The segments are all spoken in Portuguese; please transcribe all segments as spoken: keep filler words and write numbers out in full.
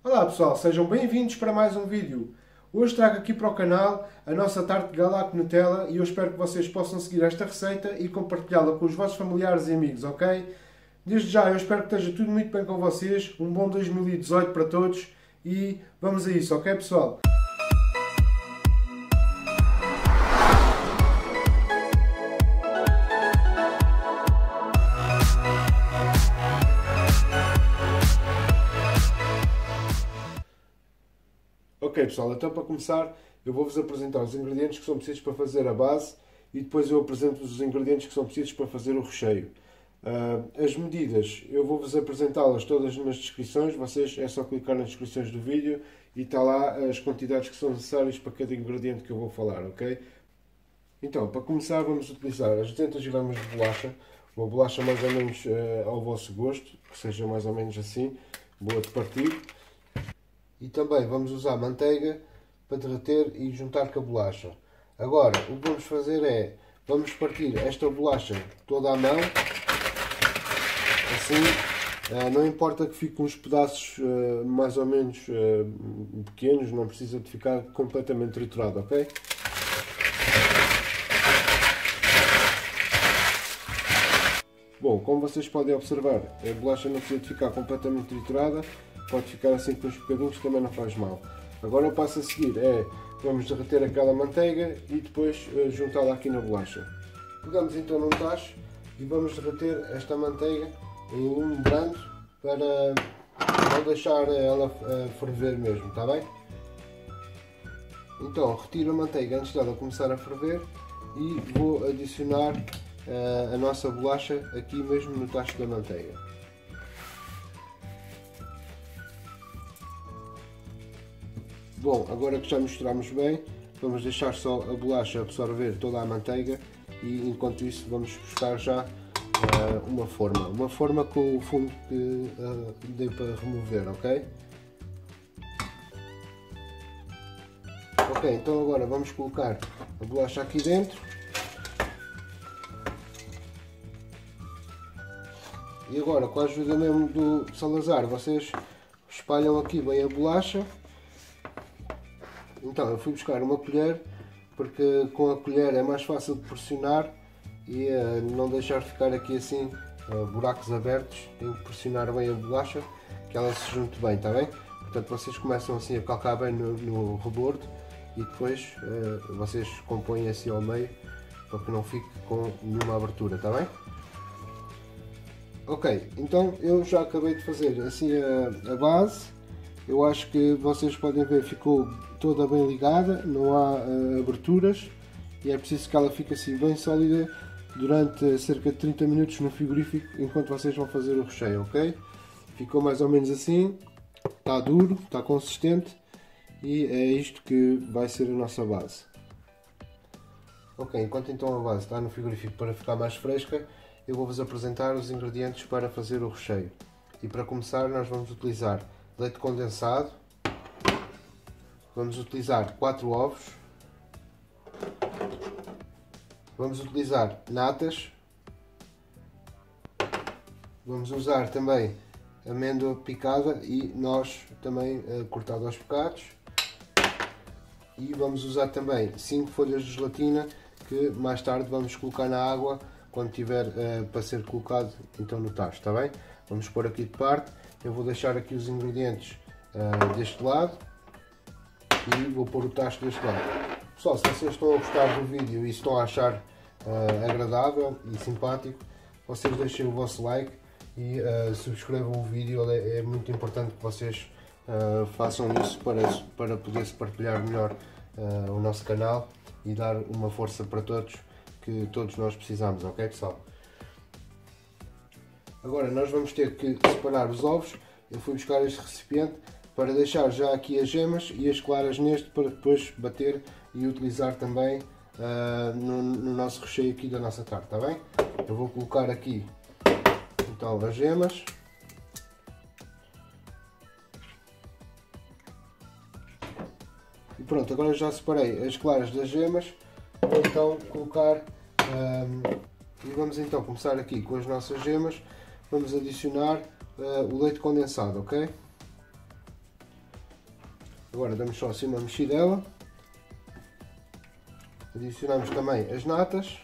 Olá pessoal, sejam bem-vindos para mais um vídeo. Hoje trago aqui para o canal a nossa tarte de Galac Nutella e eu espero que vocês possam seguir esta receita e compartilhá-la com os vossos familiares e amigos, ok? Desde já eu espero que esteja tudo muito bem com vocês, um bom dois mil e dezoito para todos e vamos a isso, ok pessoal? Ok pessoal, então para começar eu vou-vos apresentar os ingredientes que são precisos para fazer a base e depois eu apresento-vos os ingredientes que são precisos para fazer o recheio. Uh, as medidas eu vou-vos apresentá-las todas nas descrições, vocês é só clicar nas descrições do vídeo e está lá as quantidades que são necessárias para cada ingrediente que eu vou falar, ok? Então, para começar vamos utilizar as duzentas gramas de bolacha, uma bolacha mais ou menos uh, ao vosso gosto, que seja mais ou menos assim, boa de partir. E também vamos usar manteiga para derreter e juntar com a bolacha. Agora, o que vamos fazer é, vamos partir esta bolacha toda à mão, assim, não importa que fiquem uns pedaços mais ou menos pequenos, não precisa de ficar completamente triturado, ok? Bom, como vocês podem observar, a bolacha não precisa de ficar completamente triturada, pode ficar assim com uns bocadinhos, também não faz mal. Agora o passo a seguir é, vamos derreter aquela manteiga e depois uh, juntá-la aqui na bolacha. Pegamos então num tacho e vamos derreter esta manteiga em lume brando para não deixar ela uh, ferver mesmo, está bem? Então retiro a manteiga antes dela começar a ferver e vou adicionar uh, a nossa bolacha aqui mesmo no tacho da manteiga. Bom, agora que já misturamos bem, vamos deixar só a bolacha absorver toda a manteiga e enquanto isso vamos buscar já uh, uma forma. Uma forma com o fundo que uh, dê para remover, ok? Ok, então agora vamos colocar a bolacha aqui dentro. E agora, com a ajuda mesmo do Salazar, vocês espalham aqui bem a bolacha. Então eu fui buscar uma colher, porque com a colher é mais fácil de pressionar e uh, não deixar ficar aqui assim uh, buracos abertos. Tenho que pressionar bem a bolacha, que ela se junte bem, está bem? Portanto vocês começam assim a calcar bem no, no rebordo e depois uh, vocês compõem assim ao meio para que não fique com nenhuma abertura, está bem? Ok, então eu já acabei de fazer assim a, a base. Eu acho que vocês podem ver, ficou toda bem ligada, não há uh, aberturas e é preciso que ela fique assim bem sólida durante cerca de trinta minutos no frigorífico enquanto vocês vão fazer o recheio, ok? Ficou mais ou menos assim, está duro, está consistente e é isto que vai ser a nossa base. Ok, enquanto então a base está no frigorífico para ficar mais fresca, eu vou-vos apresentar os ingredientes para fazer o recheio. E para começar nós vamos utilizar leite condensado, vamos utilizar quatro ovos, vamos utilizar natas, vamos usar também amêndoa picada e noz também uh, cortada aos bocados e vamos usar também cinco folhas de gelatina que mais tarde vamos colocar na água quando tiver uh, para ser colocado então no tacho, está bem? Vamos pôr aqui de parte. Eu vou deixar aqui os ingredientes uh, deste lado e vou pôr o tacho deste lado. Pessoal, se vocês estão a gostar do vídeo e estão a achar uh, agradável e simpático, vocês deixem o vosso like e uh, subscrevam o vídeo. É, é muito importante que vocês uh, façam isso para, para poder-se partilhar melhor uh, o nosso canal e dar uma força para todos, que todos nós precisamos, ok pessoal? Agora nós vamos ter que separar os ovos. Eu fui buscar este recipiente para deixar já aqui as gemas e as claras neste para depois bater e utilizar também uh, no, no nosso recheio aqui da nossa tarte, está bem? Eu vou colocar aqui então as gemas. E pronto, agora já separei as claras das gemas. Vou então colocar um, e vamos então começar aqui com as nossas gemas. Vamos adicionar uh, o leite condensado, ok? Agora damos só assim uma mexidela. Adicionamos também as natas.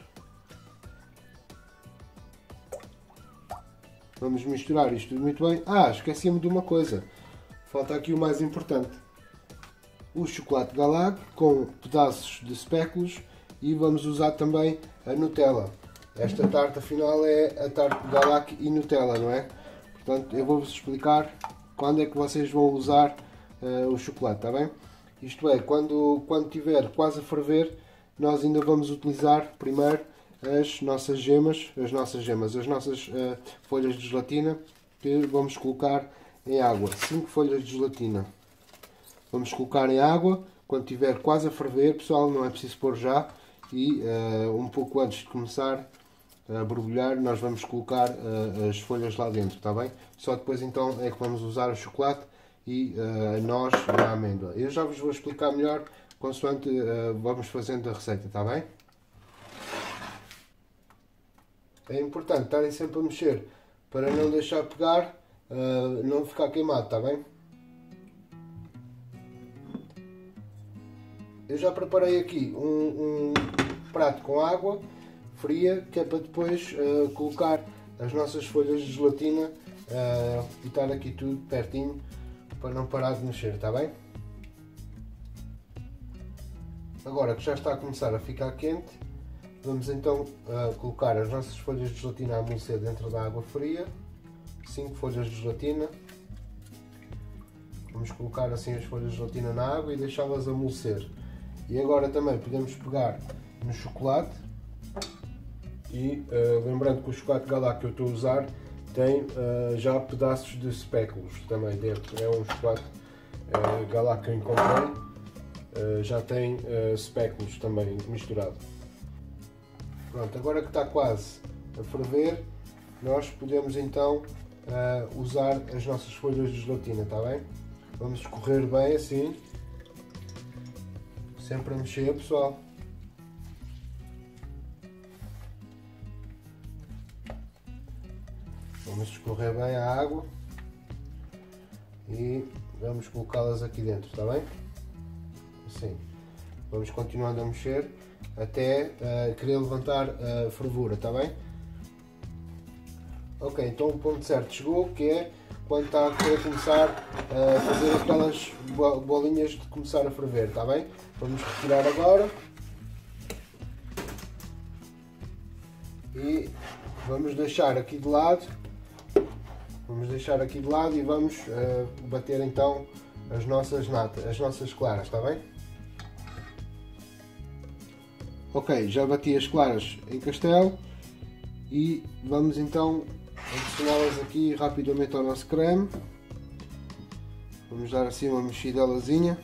Vamos misturar isto tudo muito bem. Ah, esqueci-me de uma coisa. Falta aqui o mais importante. O chocolate Galac com pedaços de speculos e vamos usar também a Nutella. Esta tarta final é a tarta Galac e Nutella, não é? Portanto, eu vou-vos explicar quando é que vocês vão usar uh, o chocolate, está bem? Isto é, quando, quando estiver quase a ferver, nós ainda vamos utilizar primeiro as nossas gemas, as nossas gemas, as nossas uh, folhas de gelatina que vamos colocar em água. cinco folhas de gelatina. Vamos colocar em água quando estiver quase a ferver, pessoal, não é preciso pôr já. E uh, um pouco antes de começar a borbulhar, nós vamos colocar uh, as folhas lá dentro, está bem? Só depois então é que vamos usar o chocolate e uh, a noz e a amêndoa. Eu já vos vou explicar melhor consoante uh, vamos fazendo a receita, está bem? É importante estarem sempre a mexer para não deixar pegar, uh, não ficar queimado, está bem? Eu já preparei aqui um, um prato com água fria, que é para depois uh, colocar as nossas folhas de gelatina uh, e estar aqui tudo pertinho para não parar de mexer, está bem? Agora que já está a começar a ficar quente, vamos então uh, colocar as nossas folhas de gelatina a amolecer dentro da água fria. cinco folhas de gelatina. Vamos colocar assim as folhas de gelatina na água e deixá-las amolecer. E agora também podemos pegar no chocolate e uh, lembrando que o chocolate Galac que eu estou a usar tem uh, já pedaços de speculos também dentro. É um chocolate uh, Galac que eu encontrei, uh, já tem uh, speculos também misturado. Pronto, agora que está quase a ferver, nós podemos então uh, usar as nossas folhas de gelatina, está bem? Vamos escorrer bem assim, sempre a mexer, pessoal. Vamos escorrer bem a água e vamos colocá-las aqui dentro, está bem? Assim. Vamos continuando a mexer até uh, querer levantar a fervura, está bem? Ok, então o ponto certo chegou, que é quando está a querer começar a fazer aquelas bolinhas de começar a ferver, está bem? Vamos retirar agora e vamos deixar aqui de lado. Vamos deixar aqui de lado e vamos uh, bater então as nossas natas, as nossas claras, está bem? Ok, já bati as claras em castelo e vamos então adicioná-las aqui rapidamente ao nosso creme. Vamos dar assim uma mexidelazinha,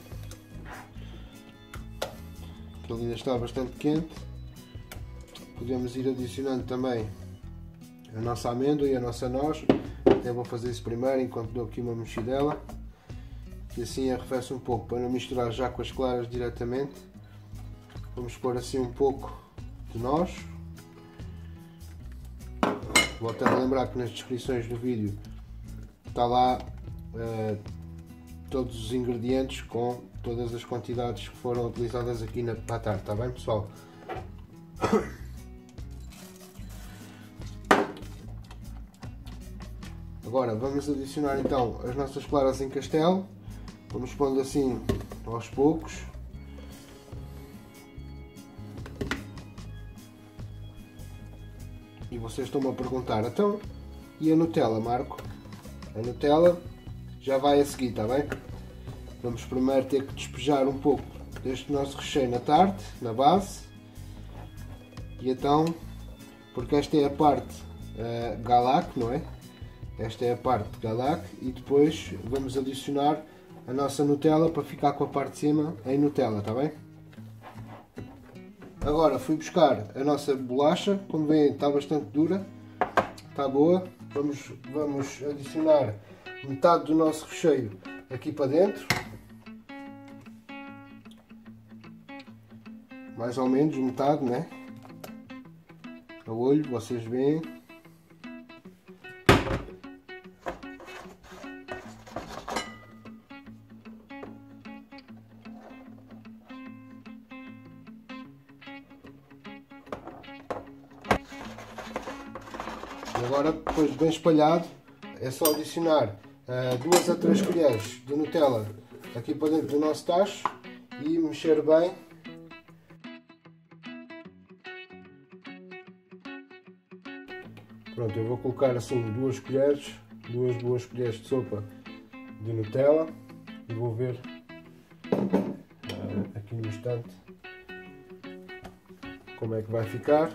que ele ainda está bastante quente. Podemos ir adicionando também a nossa amêndoa e a nossa noz. Até vou fazer isso primeiro enquanto dou aqui uma mexidela, que assim arrefece um pouco para não misturar já com as claras diretamente. Vamos pôr assim um pouco de noz. Volto a lembrar que nas descrições do vídeo está lá uh, todos os ingredientes com todas as quantidades que foram utilizadas aqui na tarta, está bem, pessoal? Agora vamos adicionar então as nossas claras em castelo. Vamos pondo assim aos poucos. E vocês estão-me a perguntar, então, e a Nutella, Marco? A Nutella já vai a seguir, está bem? Vamos primeiro ter que despejar um pouco deste nosso recheio na tarte, na base. E então, porque esta é a parte uh, Galac, não é? Esta é a parte Galac e depois vamos adicionar a nossa Nutella para ficar com a parte de cima em Nutella, está bem? Agora fui buscar a nossa bolacha, como veem está bastante dura, está boa. Vamos, vamos adicionar metade do nosso recheio aqui para dentro, mais ou menos metade, né? A olho, vocês veem. E agora, depois bem espalhado, é só adicionar uh, duas a três colheres de Nutella aqui para dentro do nosso tacho e mexer bem. Pronto, eu vou colocar assim duas colheres, duas boas colheres de sopa de Nutella e vou ver uh, aqui no instante como é que vai ficar.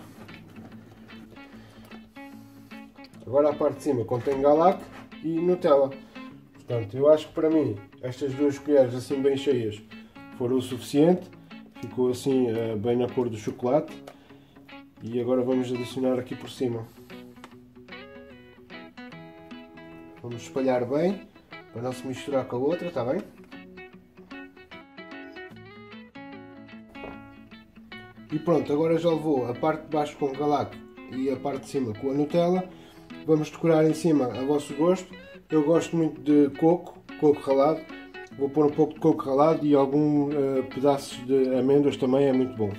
Agora a parte de cima contém Galac e Nutella. Portanto, eu acho que para mim estas duas colheres assim bem cheias foram o suficiente. Ficou assim uh, bem na cor do chocolate. E agora vamos adicionar aqui por cima. Vamos espalhar bem, para não se misturar com a outra, está bem? E pronto, agora já levou a parte de baixo com o Galac e a parte de cima com a Nutella. Vamos decorar em cima a vosso gosto. Eu gosto muito de coco, coco ralado. Vou pôr um pouco de coco ralado e alguns uh, pedaços de amêndoas também, é muito bom.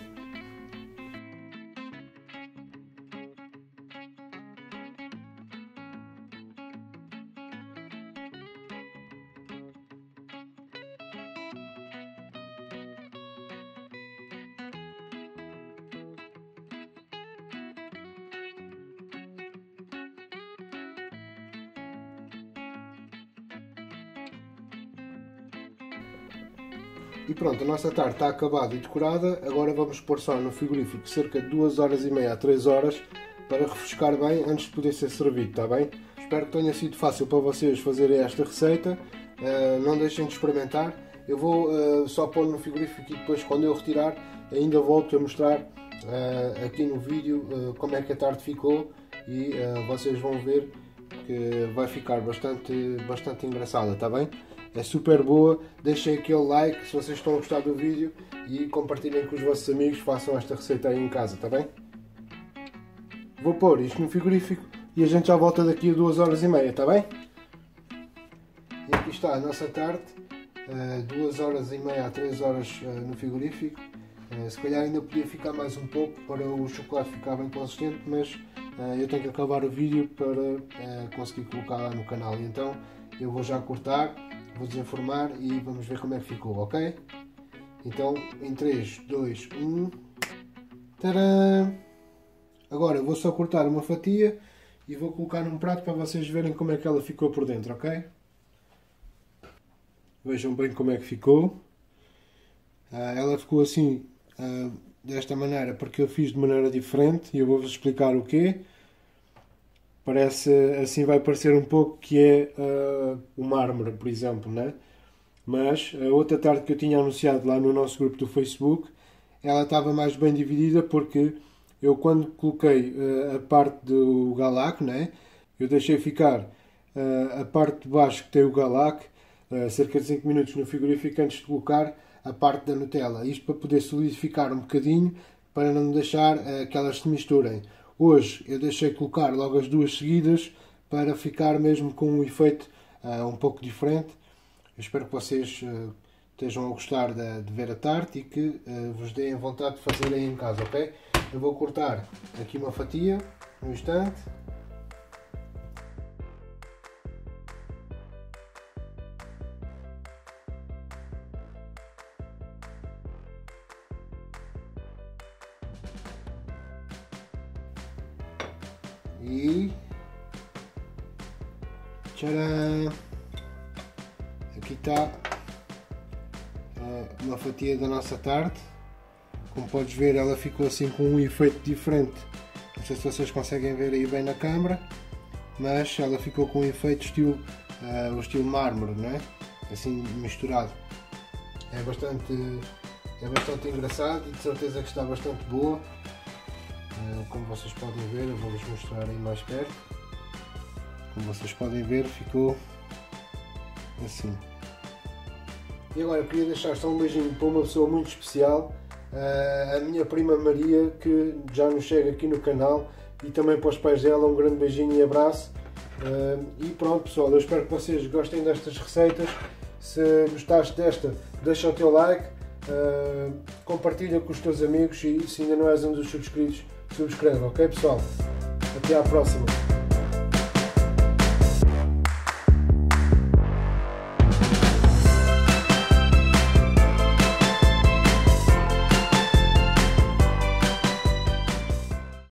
E pronto, a nossa tarte está acabada e decorada. Agora vamos pôr só no frigorífico cerca de duas horas e meia a três horas para refrescar bem antes de poder ser servido, está bem? Espero que tenha sido fácil para vocês fazerem esta receita. Uh, não deixem de experimentar. Eu vou uh, só pôr no frigorífico e depois, quando eu retirar, ainda volto a mostrar uh, aqui no vídeo uh, como é que a tarte ficou e uh, vocês vão ver que vai ficar bastante, bastante engraçada, está bem? É super boa, deixem aquele like se vocês estão a gostar do vídeo e compartilhem com os vossos amigos, façam esta receita aí em casa, está bem? Vou pôr isto no frigorífico e a gente já volta daqui a duas horas e meia, está bem? E aqui está a nossa tarte, duas horas e meia a três horas no frigorífico. Se calhar ainda podia ficar mais um pouco para o chocolate ficar bem consistente, mas eu tenho que acabar o vídeo para conseguir colocar lá no canal. E então eu vou já cortar, vou desenformar e vamos ver como é que ficou, ok? Então, em três, dois, um... Tadã! Agora vou só cortar uma fatia e vou colocar num prato para vocês verem como é que ela ficou por dentro, ok? Vejam bem como é que ficou. Ela ficou assim, desta maneira, porque eu fiz de maneira diferente e eu vou-vos explicar o quê. Parece, assim vai parecer um pouco que é uh, o mármore, por exemplo, né? Mas a outra tarte que eu tinha anunciado lá no nosso grupo do Facebook, ela estava mais bem dividida porque eu, quando coloquei uh, a parte do Galac, né? Eu deixei ficar uh, a parte de baixo que tem o Galac uh, cerca de cinco minutos no frigorífico antes de colocar a parte da Nutella. Isto para poder solidificar um bocadinho, para não deixar uh, que elas se misturem. Hoje eu deixei colocar logo as duas seguidas para ficar mesmo com um efeito uh, um pouco diferente. Eu espero que vocês uh, estejam a gostar de, de ver a tarte e que uh, vos deem vontade de fazer aí em casa, ok? Eu vou cortar aqui uma fatia, no instante. E tcharam! Aqui está uma fatia da nossa tarte. Como podes ver, ela ficou assim com um efeito diferente. Não sei se vocês conseguem ver aí bem na câmera, mas ela ficou com um efeito estilo, uh, o estilo mármore, não é? Assim misturado. É bastante, é bastante engraçado e de certeza que está bastante boa. Como vocês podem ver, eu vou-vos mostrar aí mais perto. Como vocês podem ver, ficou assim. E agora eu queria deixar só um beijinho para uma pessoa muito especial, a minha prima Maria, que já nos chega aqui no canal, e também para os pais dela um grande beijinho e abraço. E pronto, pessoal, eu espero que vocês gostem destas receitas. Se gostaste desta, deixa o teu like, compartilha com os teus amigos e se ainda não és um dos subscritos, subscreve, ok pessoal? Até à próxima!